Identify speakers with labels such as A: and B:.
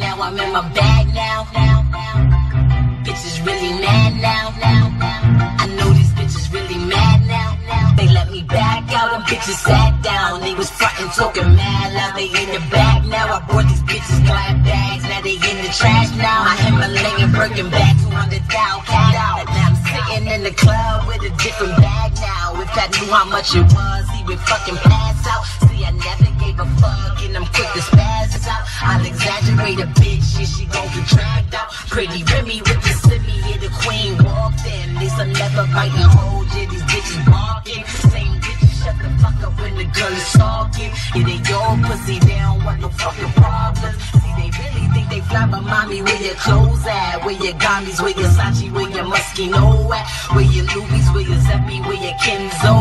A: now I'm in my bag now. Bitches really mad now. I know these bitches really mad now. They let me back out and bitches sat down. They was frontin' talking mad loud. They in the bag now. I bought these bitches glad bags. Now they in the trash now. My Himalayan Birkin back 200,000 cat out. Now I'm sitting in the club with a different bag now. If I knew how much it was, he would fucking pass out. See, I never gave a fuck and I'm quick to spaz out. I'll exaggerate a bitch and she gon' get dragged out. Pretty Remy with the simi, yeah, the queen walked in. This a never biting hold, yeah, these bitches barking. Same bitches shut the fuck up when the girl is talking. Yeah, they all pussy, they don't want no fucking problems. See, they really think they fly, but mommy, where your clothes at? Where your Gandhis, where your Sachi, where your Moschino at? Where your Louis, where your Zeppi, where your Kenzo